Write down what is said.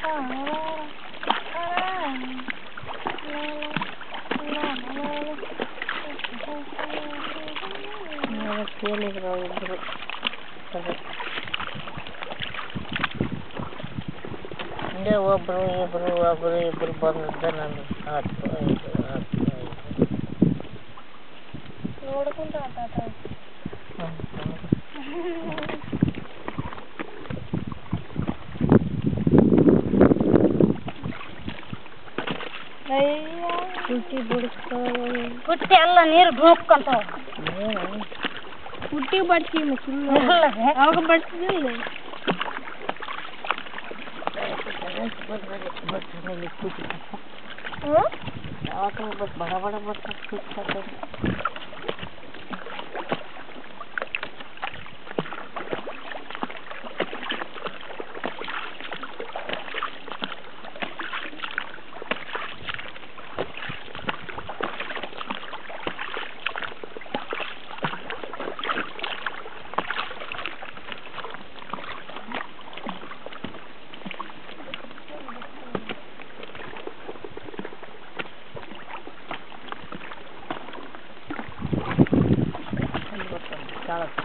ಕೇಳಿದ್ರು ಇಬ್ಬರು ಹಿಂಗೆ ಒಬ್ಬರು ಇಬ್ಬರು ಬಂದಿದ್ದ ನಾನು 10 ನೋಡ್ಕೊಂತ ಪುಟ್ಟಿ ಎಲ್ಲ ನೀರು ಧೂಪ್ಕಂತ ಪುಟ್ಟಿ ಬಡ್ಸಿ ಅವಾಗ ಬಡ್ಸಿದಿಲ್ಲ ಬಡ ಬಡ ಬಸ್ Charles.